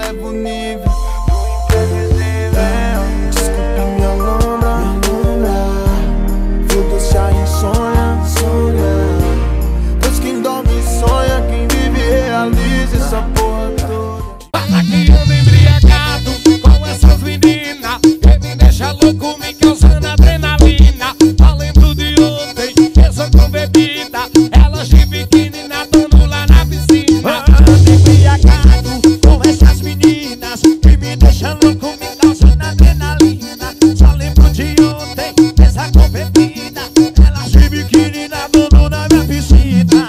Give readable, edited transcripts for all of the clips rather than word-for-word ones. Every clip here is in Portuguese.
eleva o nível do imprevisível. Desculpe minha lombra, vou deixar insônia, pois quem dorme sonha, quem vive realiza essa porra toda. Fala que ando embriagado com essas meninas, que me deixa louco, me causando adrenalina. Eu lembro de ontem, eu com bebida, elas de biquíni nadando lá na piscina. Ando embriagado com essas meninas, que me deixa louco, me causando adrenalina. Só lembro de ontem, essa com bebida, elas de biquíni nadando na minha piscina.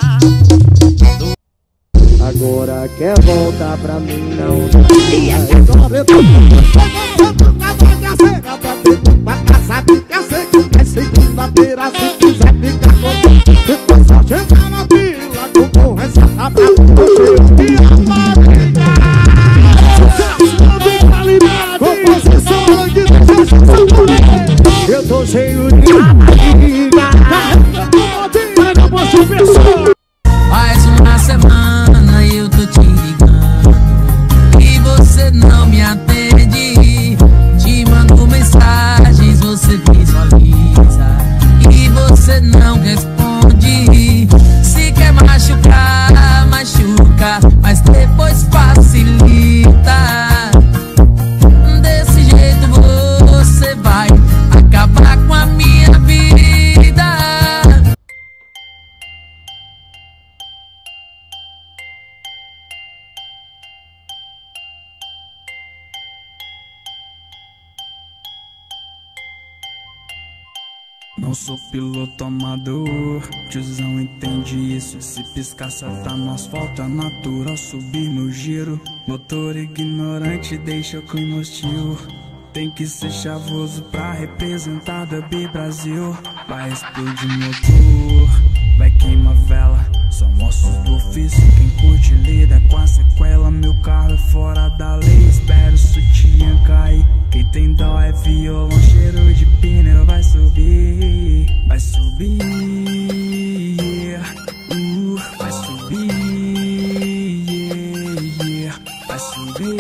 Agora quer voltar pra mim, não segunda-feira, se quiser ficar comigo, depois só chegar na vila, que eu vou recetar pra você. Composição aqui do eu tô cheio de barriga, mas não posso pensar. Faz uma semana eu tô te ligando e você não me atende. Te mando mensagens, você visualiza e você não responde. Se quer machucar, machuca, mas depois facilita. Desse jeito você vai acabar com a minha vida. Não sou piloto amador, tiozão entende isso. Se piscar tá no asfalto, é natural subir no giro. Motor ignorante deixa o clima hostil. Tem que ser chavoso pra representar Dub Brasil. Vai explodir motor, vai queimar vela. São ossos do ofício, quem curte lida com a sequela. Meu carro é fora da lei, espero o sutiã cair. Quem tem dó é violão, cheiro de pneu. Vai subir, vai subir, vai subir, vai subir,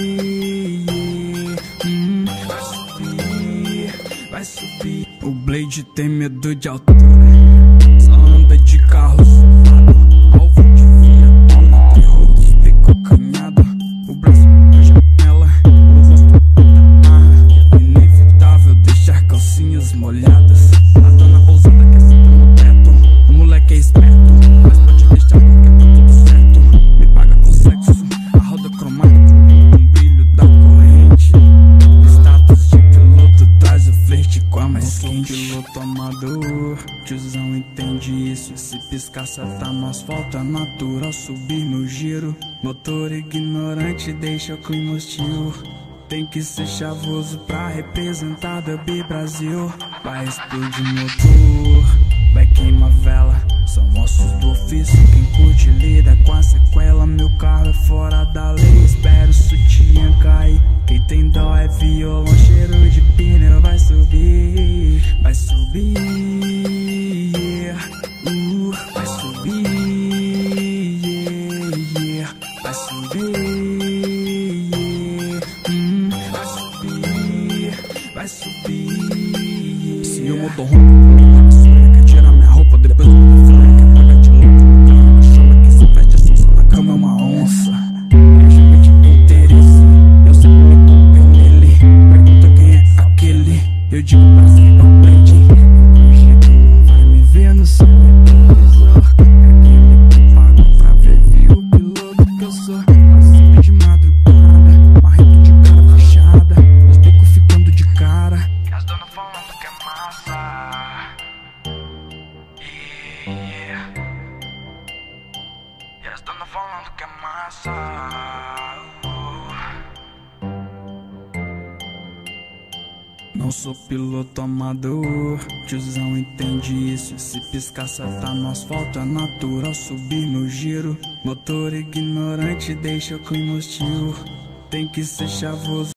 vai subir, vai subir. O Blade tem medo de altura, só anda de carro sufado, alvo de via, toma terroros, bico canhado. O braço na janela, o rosto na marra. Inevitável deixar calcinhas molhadas. A dona ousada quer sentar no teto. O moleque é esperto, mas pode deixar porque tá tudo certo. Me paga com sexo, a roda cromada com o brilho da corrente. Status de piloto traz o flerte com a mais quente. Piloto amador, tiozão entende isso. Se piscar tá no asfalto, é natural subir no giro. Motor ignorante deixa o clima hostil. Tem que ser chavoso pra representar Dub Brasil. Vai explodir motor, vai queimar vela. São ossos do ofício, quem curte lida com a sequela. Meu carro é fora da lei, espero o sutiã cair. Quem tem dó é violão, cheiro de pneu. Vai subir, vai subir, vai subir, vai subir, vai subir. Se o motorhome quer tirar minha roupa, depois manda flash. Quer pagar de louco no carro, ela chama que se veste assim, só na cama é uma onça. É gente com interesse, eu sempre me culpei nele. Pergunta quem é aquele, eu digo prazer, não prende. O jeito não vai me ver no seu retrovisor. É aquele que paga pra ver o piloto que eu sou. Sempre de madrugada, marrento de cara fechada, os becos ficando de cara. E as donas falando que é massa. E as donas falando que é massa. Não sou piloto amador, tiozão entende isso. Se piscar tá no asfalto, é natural subir no giro. Motor ignorante deixa o clima hostil. Tem que ser chavoso.